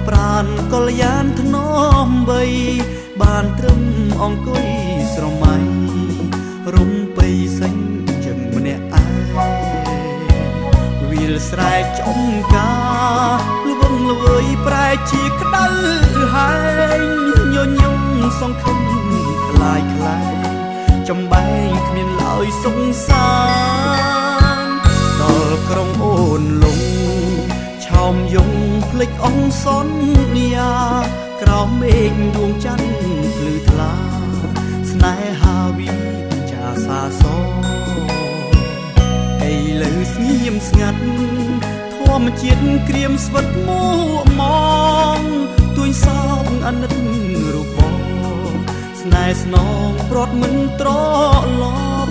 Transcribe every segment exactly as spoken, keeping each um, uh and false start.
ប្រានកលយានធ្នមបីបានត្រឹមអង្គុយស្រមៃរំពៃសេញចឹងម្នាក់ឯងវាលស្រែចំការលវងលវើយប្រែជាក្តៅហែងញញឹមសង្ឃឹមខ្លាយខ្លាយចំបែងគ្មានឡើយសង្សារដល់ក្រុងអូនលងឆោមយងភ្លេចអងសន្យាក្រោមមេឃដួងច័ន្ទភ្លឺថ្លាស្នេហាវិចាសាសអីលើស្ងៀមស្ងាត់ធម្មជាតិក្រៀមស្វិតមួមងទួយសោកអាណិតរូបបងស្នេហ៍ស្នងព្រាត់មិនត្រឡប់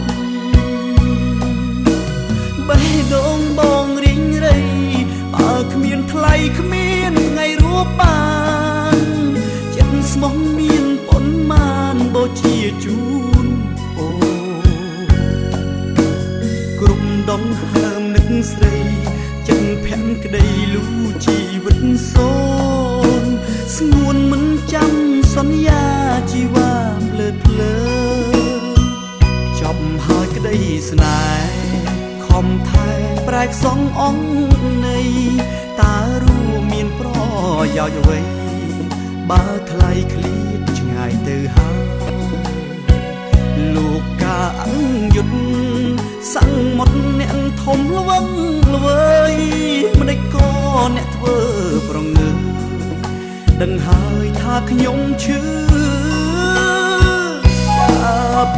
បេះដូងបងរីងរៃបើគ្មានថ្លៃគ្មានថ្ងៃរួបបានចិត្តស្មោះមានប៉ុន្មានបូជាជូនអូគ្រប់ដងហើមនឹកស្រីចិត្តភ័ក្រក្តីលូជីវិតសូនស្ងួនមិនចាំសន្យាជីវ៉ាភ្លើតភ្លើចប់ហើយក្តីស្នេហ៍ខំថែប្រែកសងអង្គនៃតើរួមមានប្រយោជន៍អ្វីបើថ្លៃឃ្លៀតឆ្ងាយទៅហើយលោកកាអង្យុទ្ធសង្មុតអ្នកធំល្វឹងល្វើយម្ដេចក៏អ្នកធ្វើប្រងើដឹងហើយថាខ្ញុំឈឺចាប់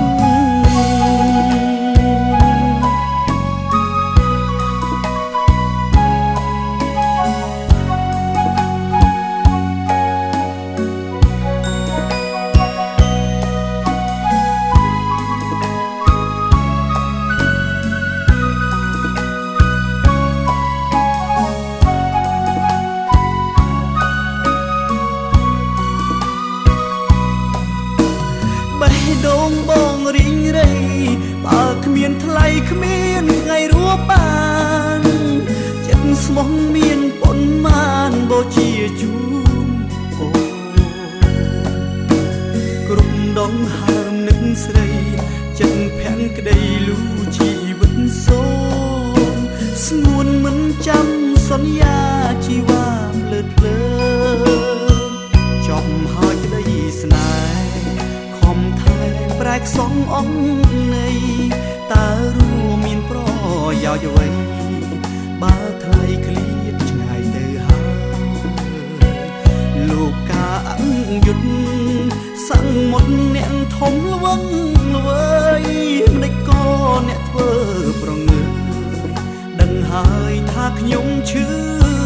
ដងបងរីងរៃបើគ្មានថ្លៃគ្មានថ្ងៃរួបបានចិត្តស្មោះមានប៉ុន្មានបូជាជូនអូគ្រប់ដងហើមនឹកស្រីចិត្តភាំងក្តីលូជីវិតសូនស្ងួនមិនចាំសន្យាជីវ៉ាភ្លើតភ្លើចប់ហើយក្តីស្នេហ៍ប្រែកសងអង្គនៃតើរួមមានប្រយោជន៍អ្វីបើថ្លៃឃ្លៀតឆ្ងាយទៅហើយលោកកាអង្យុទ្ធសង្មុតអ្នកធំល្វឹងល្វើយម្ដេចក៏អ្នកធ្វើប្រងើដឹងហើយថាខ្ញុំឈឺ